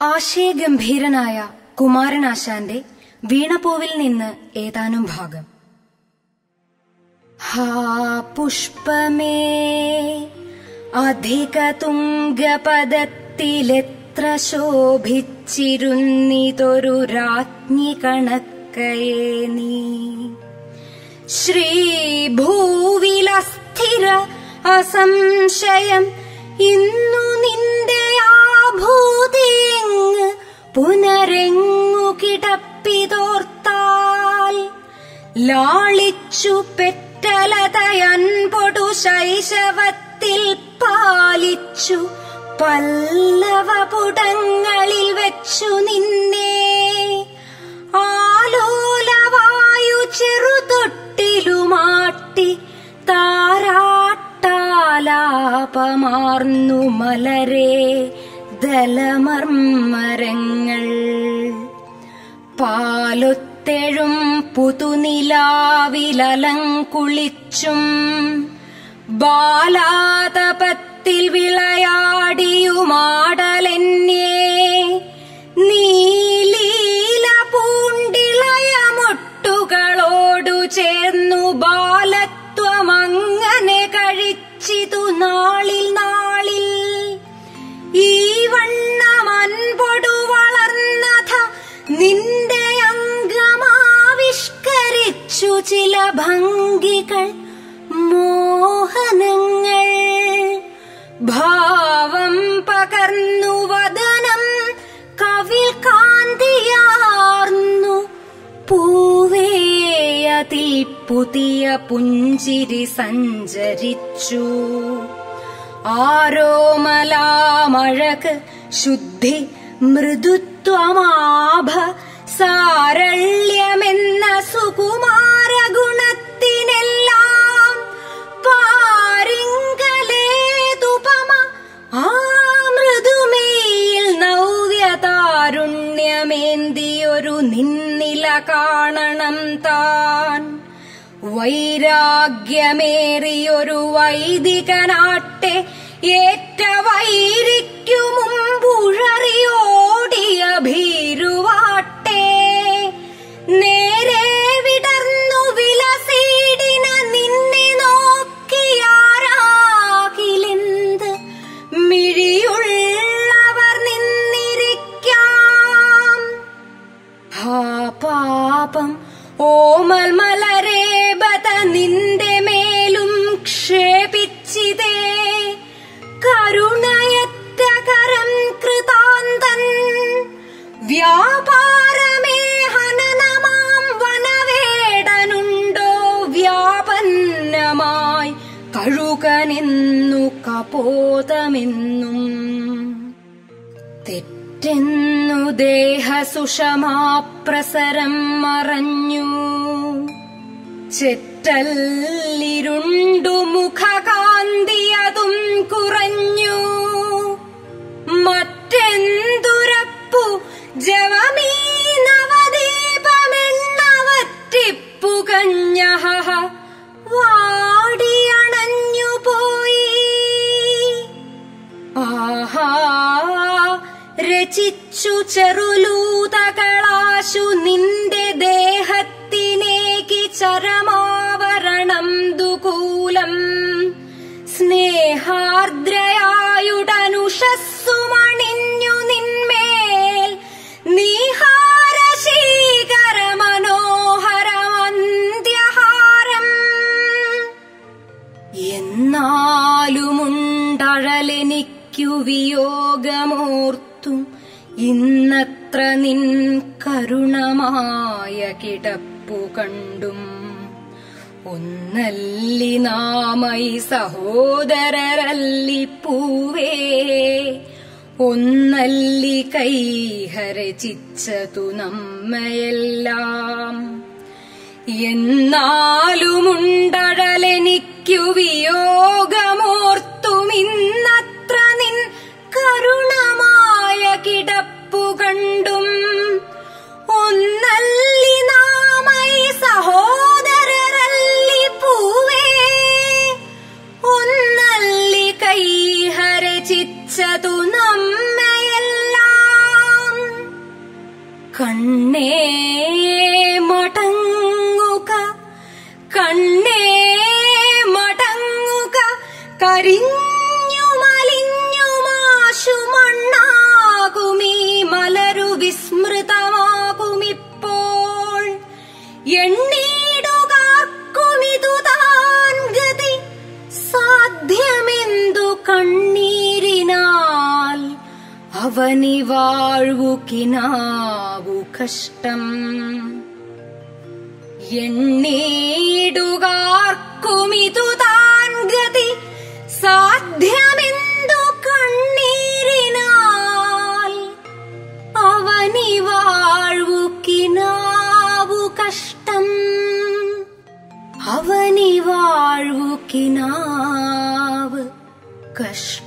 ആശയഗംഭീരനായ കുമാരനാശാന്റെ വീണപ്പൂവിൽ നിന്ന് ഏതാനും ഭാഗം. ഹാ പുഷ്പമേ, അധിക തുംഗപദത്തിലെത്ര ശോഭിച്ചിരുന്നിതൊരു രാജ്ഞി കണക്കയേ നീ. ശ്രീഭൂവിലസ്ഥിര അസംശയം ഇന്നു നിന്റെ ആഭൂതിയെങ്ങ് പുനരെങ്ങു കിടപ്പിതോർത്താൽ. ലാളിച്ചു പെറ്റലതയൻപൊടു ശൈശവത്തിൽ പാലിച്ചു പല്ലവപുടങ്ങളിൽ വെച്ചു നിന്നെ. ആലോലവായു ചെറുതൊട്ടിലുമാട്ടി താരാട്ടാലാപമാർന്നു മലരേ ദലമർമരങ്ങൾ. പാലൊത്തെഴും പുതുനിലാവിലലങ്കുളിച്ചും ബാലാതപത്തിൽ വിളയാടിയുമാടലെന്നേ. നീലീല പൂണ്ടിളയമൊട്ടുകളോടു ചേർന്നു ബാലത്വമങ്ങനെ കഴിച്ചിതു നാളിൽ നാളിൽ. ഈ വണ്ണമൻപൊടു വളർന്നഥ നിന്റെ അംഗമാവിഷ്കരിച്ചു ചില ഭംഗികൾ മോഹനങ്ങൾ. ഭാവം പകർന്നു വദനം കവിൽ കാന്തിയാർന്നു. പൂവേയതിൽ പുതിയ പുഞ്ചിരി സഞ്ചരിച്ചു. ആരോമലാമഴക് ശുദ്ധി മൃദുത്വമാഭ സാരള്യമെന്ന സുകുമാരഗുണത്തിനെല്ലാം പാരിങ്കലേതുപമ. ആ മൃദുമേയിൽ നവ്യതാരുണ്യമേന്തിയൊരു നിന്നില കാണണം താൻ. വൈരാഗ്യമേറിയൊരു വൈദികനാട്ടെ ഏറ്റ വൈരിക്കു മുമ്പുഴറിയോടിയ ഭീരുവാട്ടെ. നേരെ വിടർന്നു വിലസീടിന നിന്നെ നോക്കിയാരാകിലെന്ത് മിഴിയുള്ളവർ നിന്നിരിക്കാം. ഹാ പാപം ഓമൽ മലരേബത നിന്റെ മേലും ക്ഷേപിച്ചിതേ. കരുണയറ്റ കരം കൃതാന്തൻ വ്യാപാരമേ ഹനനമാം വനവേടനുണ്ടോ വ്യാപന്നമായി കഴുകനെന്നു കപോതമെന്നും. തെറ്റെന്നു ദേഹസുഷമാപ്രസരം മറഞ്ഞു. ചെറ്റല്ലിരുണ്ടു മുഖകാന്തിയതും കുറഞ്ഞു. മറ്റെന്തുരപ്പു ജവമീ നവദീപമെണ്ണവറ്റിപ്പുകഞ്ഞ വാടിയണഞ്ഞു പോയി. ആഹാ രചിച്ചു ചെറുലൂതകളാശു നിന്റെ ദേഹത്തിനേകി ചരമാവരണം ദുകൂലം. സ്നേഹാർദ്രയായുടനുഷസ്സുമണിഞ്ഞു നിന്മേൽ നീഹാരശീകര മനോഹരമന്ത്യഹാരം. എന്നാലുമുണ്ടഴലെനിക്കു വിയോഗമോർത്തും ഇന്നത്ര നിൻ കരുണമായ കിടപ്പു കണ്ടും. ഒന്നല്ലി നാമൈ സഹോദരരല്ലി പൂവേ, ഒന്നല്ലി കൈഹരചിച്ചതു നമ്മയെല്ലാം. എന്നാലുമുണ്ടഴലെനിക്കു വിയോഗമോർത്തും ഇന്നത്ര നിൻ കരുണമായ കിടപ്പു കണ്ടും. ഒന്നല്ലി നാമൈ സഹോദരരല്ലി പൂവേ, ഒന്നല്ലി കൈഹരചിച്ചതു നമ്മയെല്ലാം. കണ്ണേ മടങ്ങുക, കണ്ണേ മടങ്ങുക, കരിഞ്ഞു മലിഞ്ഞു മാശു മണ്ണാകുമീ മലരു വിസ്മൃതമാകുമിപ്പോൾ. എണ്ണീടുകാർക്കുമിതു താൻ ഗതി, സാധ്യമെന്തു കണ്ണീരിനാൽ അവനി വാഴ്വു കിനാവു കഷ്ടം. എണ്ണീടുകാർക്കുമിതു താൻ ഗതി, സാധ്യമെന്തു കണ്ണീരിനാൽ അവനി വാഴ്വു കിനാവു കഷ്ടം. അവനി വാഴ്വു കിനാവ് കഷ്ടം.